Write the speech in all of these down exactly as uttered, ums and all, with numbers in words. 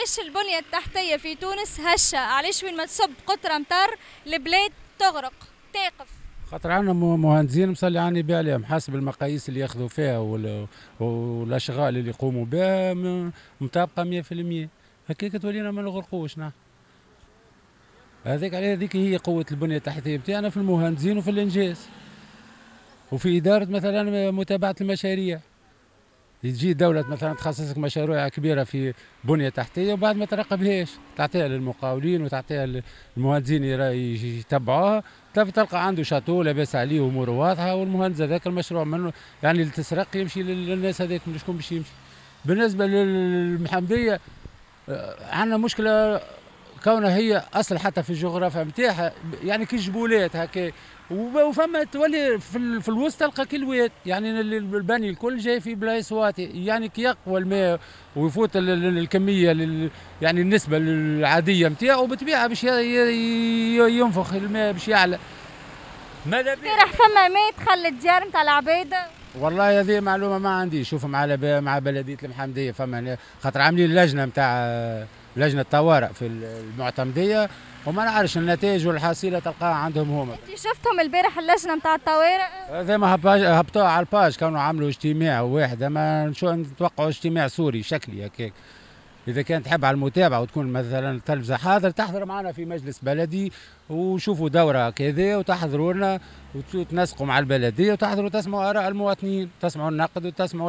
علاش البنية التحتية في تونس هشة؟ علاش وين ما تصب قطرة مطر البلاد تغرق تاقف؟ خاطر عندنا مهندسين مصلي عني بها عليهم حسب المقاييس اللي ياخذوا فيها والاشغال اللي يقوموا بها مطابقه مية في المية. هكاك تولينا ما نغرقوش نحن. هذيك على هذيك هي قوه البنيه التحتيه بتاعنا في المهندسين وفي الانجاز وفي اداره مثلا متابعه المشاريع. يجي دولة مثلا تخصصك مشاريع كبيرة في بنية تحتية وبعد ما تراقبهاش تعطيها للمقاولين وتعطيها للمهندسين يتبعوها، تلقى عنده شاتو لاباس عليه واموره واضحة، والمهندس هذاك المشروع منه يعني التسرق يمشي للناس هذاك شكون باش يمشي. بالنسبة للمحمدية عندنا مشكلة كونها هي اصل حتى في الجغرافيا نتاعها يعني كي جبولات هكا، وفما تولي في, في الوسط تلقى كل واد يعني البني الكل جاي في بلايص واتي، يعني كي يقوى الماء ويفوت الكميه يعني النسبه العاديه نتاعو بالطبيعه باش ينفخ الماء باش يعلى. ماذا بيا راح فما ماء دخل الديار نتاع العباد؟ والله هذه معلومه ما عندي. شوف مع مع بلديه المحمديه فما خاطر عاملين لجنه نتاع لجنه طوارئ في المعتمديه وما نعرفش النتائج والحصيله تلقاها عندهم هما. انت شفتهم البارح اللجنه نتاع الطوارئ؟ هذا ما هبطوها على الباج، كانوا عملوا اجتماع واحد، اما نشوف نتوقعوا اجتماع سوري شكلي هكاك. اذا كانت تحب على المتابعه وتكون مثلا التلفزه حاضر تحضر معنا في مجلس بلدي وشوفوا دوره كذا وتحضروا لنا وتنسقوا مع البلديه وتحضروا تسمعوا اراء المواطنين، تسمعوا النقد وتسمعوا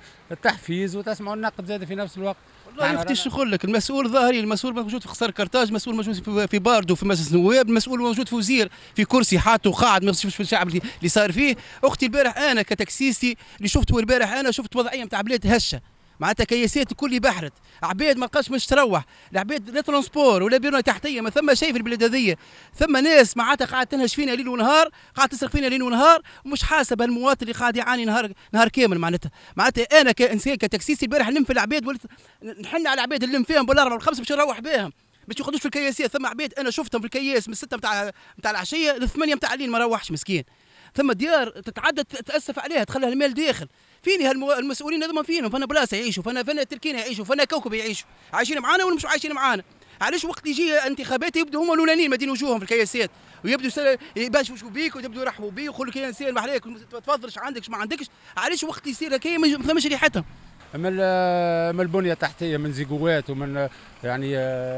التحفيز وتسمعوا النقد زاد في نفس الوقت. والله اختي شو نقول لك، المسؤول ظاهري، المسؤول موجود في قصر كرتاج، مسؤول موجود في باردو في مجلس النواب، المسؤول موجود في وزير في كرسي حاطه وقاعد ما يشوفش في الشعب اللي صار فيه. اختي البارح انا كتكسيسي اللي شفته البارح انا شفت وضعيه نتاع بلاد هشه، معناتها كياسات الكل بحرت، عباد ما لقاش باش تروح، العباد لا ترونسبور ولا بنيه تحتيه، ما ثم شيء في البلاد هذيا، ثم ناس معناتها قاعده تنهش فينا ليل ونهار، قاعده تسرق فينا ليل ونهار، ومش حاسب المواطن اللي قاعد يعاني نهار نهار كامل. معناتها معناتها انا كانسان كتكسيسي البارح نلم في العباد ولت نحن على العباد نلم فيهم بالاربعه والخمسه باش نروح بهم، باش ياخذوش في الكياسات. ثم عباد انا شفتهم في الكياس من السته نتاع نتاع العشيه للثمانيه نتاع الليل ما روحش مسكين. ثم ديار تتعدى تاسف عليها تخليها المال داخل. فيني هالمسؤولين هذوما فينهم، فانا بلاصه يعيشوا، فانا فانا تركينا يعيشوا، فانا كوكب يعيشوا، عايشين معانا ولا مش عايشين معانا؟ علاش وقت يجي انتخابات يبدوا هما الاولانيين مادين وجوههم في الكياسات ويبدوا يباشوا بيك ويبدوا يرحبوا بيك ويقولوا لك يا انسان ما عليك تفضل ايش عندك ايش ما عندكش. علاش وقت يصير هكايا ما فماش ريحتهم؟ من من البنيه التحتيه، من زيقوات ومن يعني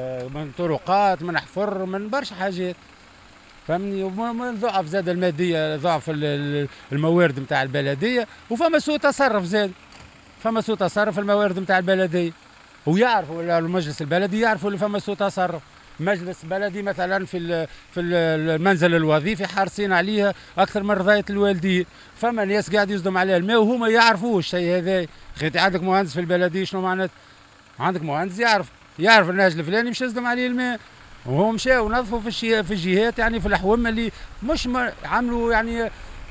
من طرقات، من حفر، من برشا حاجات فهمني، ومن ضعف زاد الماديه، ضعف الموارد نتاع البلديه، وفما سوء تصرف زاد، فما سوء تصرف الموارد نتاع البلديه، ويعرفوا المجلس البلدي يعرفوا اللي فما سوء تصرف. مجلس بلدي مثلا في في المنزل الوظيفي حارسين عليها اكثر من رضايه الوالدين، فما ناس قاعد يصدم عليها الماء وهما يعرفوش الشيء هذا. خيتي عندك مهندس في البلديه شنو معناتها؟ عندك مهندس يعرف يعرف النهج الفلاني مش يصدم عليه الماء، وهم مشاو نظفوا في في الجهات يعني في الحوم اللي مش عملوا يعني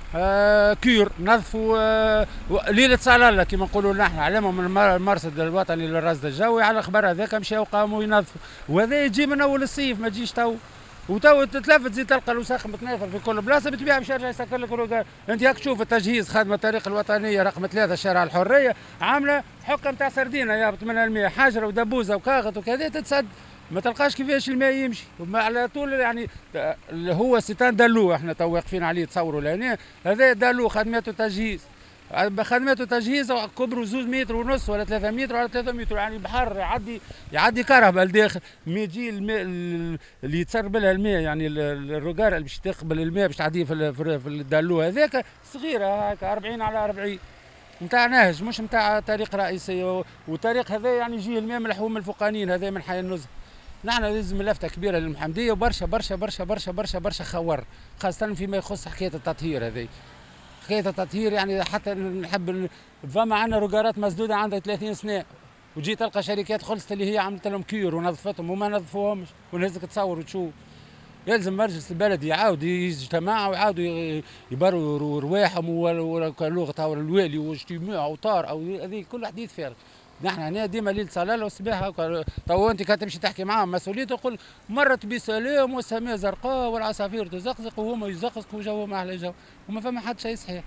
آه كير، نظفوا آه ليله صلاله كما نقولوا نحن، علمهم من المرصد الوطني للرصد الجوي على الخبر هذاك مشاو قاموا ينظفوا، وهذا يجي من اول الصيف ما تجيش تو، وتو تتلفت زي تلقى الوساخ متناثر في كل بلاصه بالطبيعه باش يرجع يسكر لك روقان. انت هاك تشوف التجهيز خدمه الطريق الوطنيه رقم ثلاثه شارع الحريه عامله حقه نتاع سردينه يهبط منها الماء، حجره ودبوزه وكاغط وكذا تتسد، ما تلقاش كيفاش الماء يمشي على طول يعني. اللي هو ستان دلو احنا تو واقفين عليه تصوروا لهنا، هذا دلو خدماته تجهيز، خدماته تجهيز كبره زوز متر ونص ولا ثلاثة متر ولا ثلاثة متر، يعني بحر يعدي يعدي كهرباء لداخل، ما يجي الماء اللي يتسرب لها الماء يعني الرقار اللي باش تقبل الماء باش تعديه في في الدلو هذاك صغيره هكا أربعين على أربعين نتاع نهج مش نتاع طريق رئيسي، والطريق هذا يعني يجي الماء من الحوم الفوقانيين هذا من حي النزهه. نحن لازم لفته كبيره للمحمديه وبرشا برشا برشا برشا برشا برشا خور، خاصه فيما يخص حكايه التطهير هذه. حكايه التطهير يعني حتى نحب فما عندنا رقارات مسدوده عندها ثلاثين سنه، وجيت تلقى شركات خلصت اللي هي عملت لهم كيور ونظفتهم وما نظفوهمش، ونهزك تصور وتشوف. يلزم مجلس البلد يعاود يجتمع ويعاودوا يبروا رواحهم ولغه الوالي واجتماع وطار او هذه كل حديث فارغ. نحن هنا ديما ليل صلاله والصباح هكا، تو انت كتمشي تحكي معاهم مسؤوليته تقول مرت بسلام والسماء زرقاء والعصافير تزقزق وهما يزقزقوا وجوهم احلى جو، وما فما حد شيء صحيح.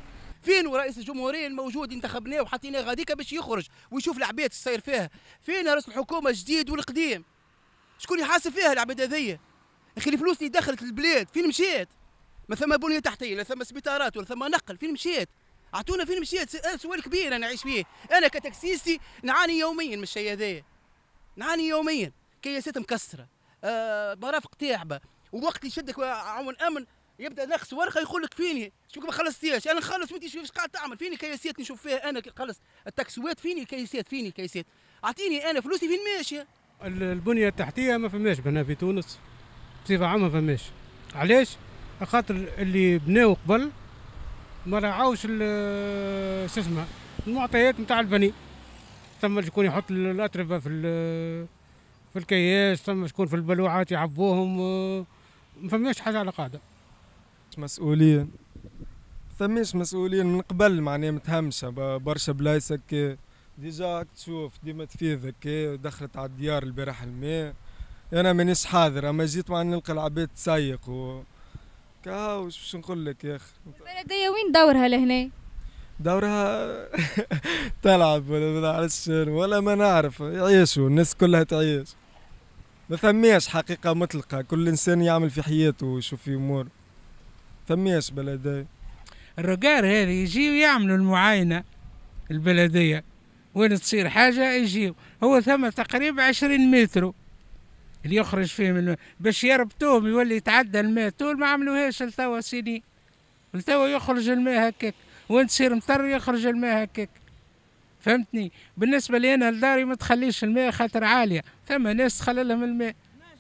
فين رئيس الجمهوريه الموجود انتخبناه وحطيناه غاديك باش يخرج ويشوف العباد الصاير فيها؟ فين رئيس الحكومه الجديد والقديم؟ شكون يحاسب فيها العباد هذيا؟ اخي الفلوس اللي دخلت البلاد فين مشيت؟ ما ثم بنيه تحتيه، لا ثم سبيطارات ولا ثم نقل، فين مشيت؟ اعطونا فين مشيت؟ سؤال كبير انا نعيش فيه، انا كتاكسيستي نعاني يوميا من الشيء هذايا. نعاني يوميا، كياسات مكسره، آه مرافق تعبه، ووقت اللي يشدك عون امن يبدا ناقص ورقه يقول لك فيني شوف ما خلصتيش، انا نخلص وانت شوف ايش قاعد تعمل، فيني كياسات نشوف فيها انا خلص التاكسوات، فيني الكياسات، فيني الكياسات، اعطيني انا فلوسي فين ماشيه؟ البنيه التحتيه ما فماش هنا في تونس بصفه عامه، ما فماش. علاش؟ خاطر اللي بناو قبل ما راعوش شو اسمه المعطيات نتاع البني. ثم شكون يحط الاتربه في في الكياس، ثم شكون في البلوعات يعبوهم، ما فماش حاجه على قاعده. مسؤولين ثماش مسؤولين من قبل، معناها متهمشه برشا بلايص هكا ديجا تشوف ديما تفيض هكا، دخلت على الديار البارح الماء. انا مانيش حاضر، اما جيت مع نلقى العباد تسيق و كاو باش نقول لك يا اخي. البلديه وين دورها لهنا؟ دورها تلعب ولا ما نعرفش ولا ما نعرف، يعيشوا الناس كلها تعيش. ما ثماش حقيقه مطلقه، كل انسان يعمل في حياته ويشوف في اموره. ثماش بلديه. الرقار هذه يجيو يعملوا المعاينه البلديه، وين تصير حاجه يجيو. هو ثم تقريبا عشرين متر اللي يخرج فيه من باش يربطوهم يولي يتعدى الماء طول ما عملوهاش لتوا سنين. لتوا يخرج الماء هكاك، وين تصير مطر يخرج الماء هكاك. فهمتني؟ بالنسبه لي انا لداري ما تخليش الماء خاطر عاليه، ثم ناس تخلي لهم الماء.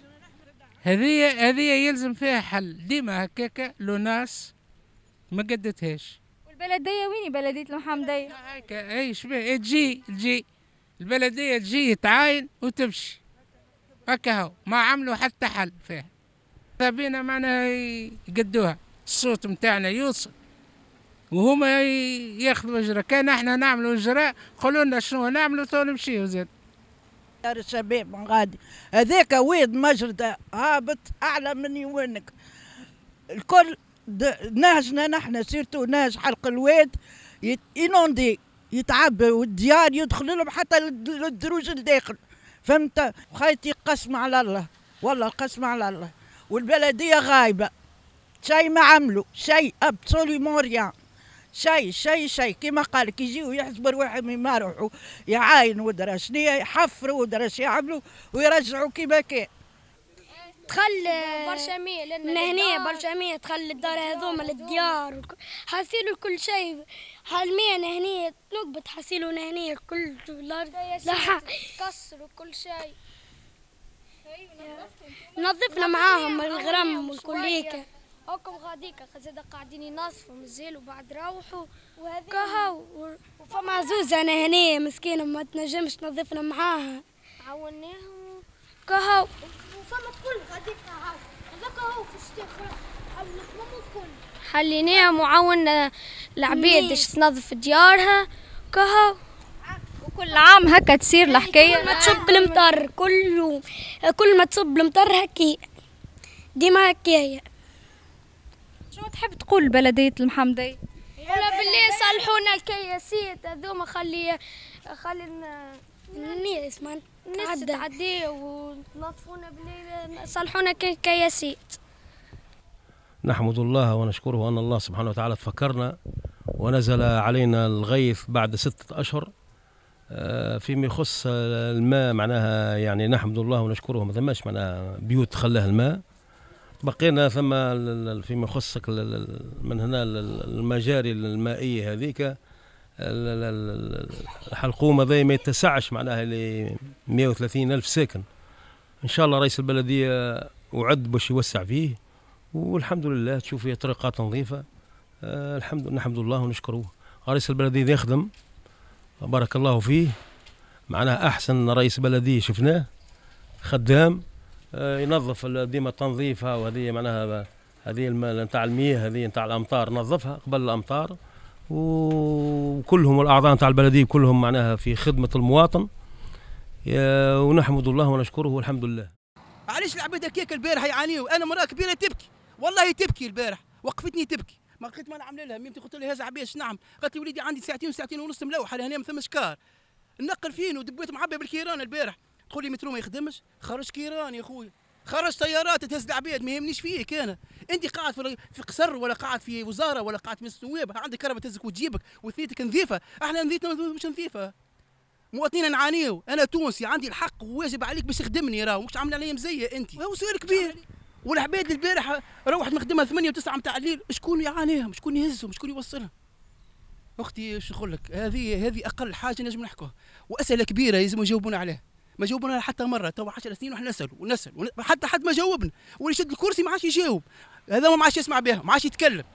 هذه هذه يلزم فيها حل، ديما هكاك لو ناس ما قدتهاش. والبلديه وين بلديه المحمديه؟ هكا اي شبيه تجي تجي البلديه تجي تعاين وتمشي هكا، هو ما عملوا حتى حل فيها. بينا معناها يقدوها، الصوت متاعنا يوصل وهما ياخذوا اجراء. كان احنا نعملوا اجراء قولوا لنا شنو نعملوا تو نمشيو زاد. دار الشباب من غادي هذاك ويض مجرد هابط اعلى من يوانك الكل. نهجنا نحن سيرتو نهج حلق الواد ينوندي يتعبى والديار يدخل لهم حتى للدروج الداخل. فهمت؟ خايتي قسم على الله، والله قسم على الله. والبلديه غايبه، شيء ما عملوا، شيء ابسوليومون ريان، شيء شيء شيء كيما قالك يجيو يحسبوا رواحهم ما يروحوا يعاينوا ودرا شنيا يحفروا ودرا شنو يعملوا ويرجعوا كيما كان. تخل برشامية من هنا برشامية تخل الدار هذوما للديار حاسيلوا كل شيء حالمينا هنا نقبت حاسيلوا هنا كل لا كسروا كل شيء. نظفنا معاهم الغرام والكل هيك هاكم غاديك زاد قاعدين ينظفوا مازالوا بعد روحوا كهو. وفما زوزة انا هنا مسكينه ما تنجمش نظفنا معاها عاوناهم كهو. وفما الكل غاديك هاو هذاك هو في الشتاء حليناهم الكل حليناهم وعاونا العباد باش تنظف ديارها كهو. وكل عام هكا تصير الحكايه، كل ما تصب المطر كل يوم، كل ما تصب المطر هكي ديما هكايا. شنو تحب تقول بلديه المحمديه؟ ولا بالله صلحونا الكياسات هذوما، خلي خلي الناس ما الناس تعدي ونظفونا بالله، صلحونا كياسات. نحمد الله ونشكره أن الله سبحانه وتعالى تفكرنا ونزل علينا الغيث بعد ستة أشهر. فيما يخص الماء معناها يعني نحمد الله ونشكره، ما ثماش معناها بيوت خلاها الماء، بقينا ثم فيما يخص من هنا المجاري المائية هذيك الحلقوم هذا ما يتسعش معناها ل مئة وثلاثين ألف ساكن. إن شاء الله رئيس البلدية وعد باش يوسع فيه، والحمد لله تشوف فيه طرقات نظيفة. آه الحمد نحمد الله ونشكره. رئيس البلدية يخدم بارك الله فيه، معناها أحسن رئيس بلدية شفناه، خدام آه ينظف ديما تنظيفها، وهذه معناها هذه نتاع المياه هذه نتاع الأمطار نظفها قبل الأمطار، وكلهم الأعضاء نتاع البلدية كلهم معناها في خدمة المواطن، ونحمد الله ونشكره والحمد لله. علاش العباد هكاك البارح يعانيوا؟ أنا مرأة كبيرة تبكي والله تبكي البارح، وقفتني تبكي ما لقيت ما نعمل لها. ميمتي قلت لها هذا عباس نعم، قالت لي وليدي عندي ساعتين وساعتين ونص ملوحه هنا ما ثمش كار، نقل فين ودبيت معبى بالكيران البارح، تقول لي مترو ما يخدمش، خرج كيران يا خويا، خرج طيارات تهز العباد، ما يهمنيش فيك انا، انت قاعد في قصر ولا قاعد في وزاره ولا قاعد في مجلس النواب، عندك كهرباء تهزك وتجيبك وثيتك نظيفه، احنا نظيفتنا مش نظيفه. مواطنين نعانيو، انا تونسي عندي الحق وواجب عليك باش تخدمني، راهو مش عامله عليا مزيه انت، هو سؤال كبير. والعباد البارح روحت مخدمها ثمانية وتسعة متاع الليل، شكون يعانيهم؟ شكون يهزهم؟ شكون يوصلهم؟ اختي ايش نقول لك، هذه هذه اقل حاجه نجم نحكوها، واسئله كبيره لازم يجاوبونا عليها، ما جاوبونا حتى مره، تو عشر سنين ونحن نسال ونسال حتى حد ما جاوبنا، واللي يشد الكرسي ما عادش يجاوب، هذا ما عادش يسمع بها، ما عادش يتكلم.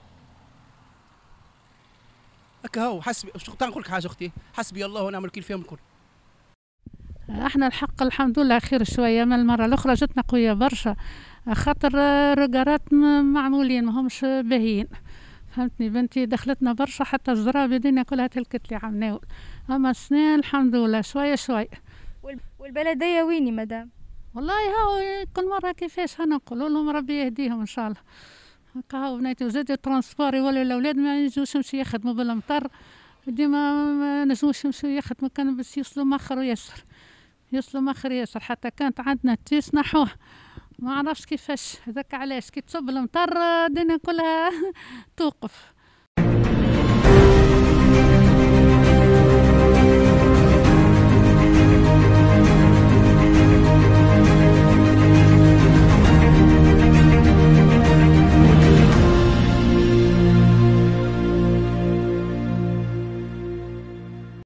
هكا هو حسبي، نقول لك حاجه اختي، حسبي الله ونعم الوكيل فيهم الكل. احنا الحق الحمد لله خير شويه من المره الاخرى جتنا قويه برشا، خاطر رقارات معمولين ماهمش باهيين، فهمتني بنتي، دخلتنا برشا حتى الزرابي الدنيا كلها تلكت لي عمناول، اما السنين الحمد لله شويه شويه. والبلديه ويني مدام؟ والله هاو كل مره كيفاش نقولوا لهم ربي يهديهم ان شاء الله. هكا هاو بناتي، وزاد الترونسبور يولوا الاولاد ما يجوش يمشي يخدموا بالمطر، ديما ما نجموش يمشوا يخدموا، كان بس يوصلوا مخر ويسر، يوصلوا مخر ياسر، حتى كانت عندنا تيس نحوه ما عرفش كيفاش، هذاك علاش كي تصب المطر الدنيا كلها توقف.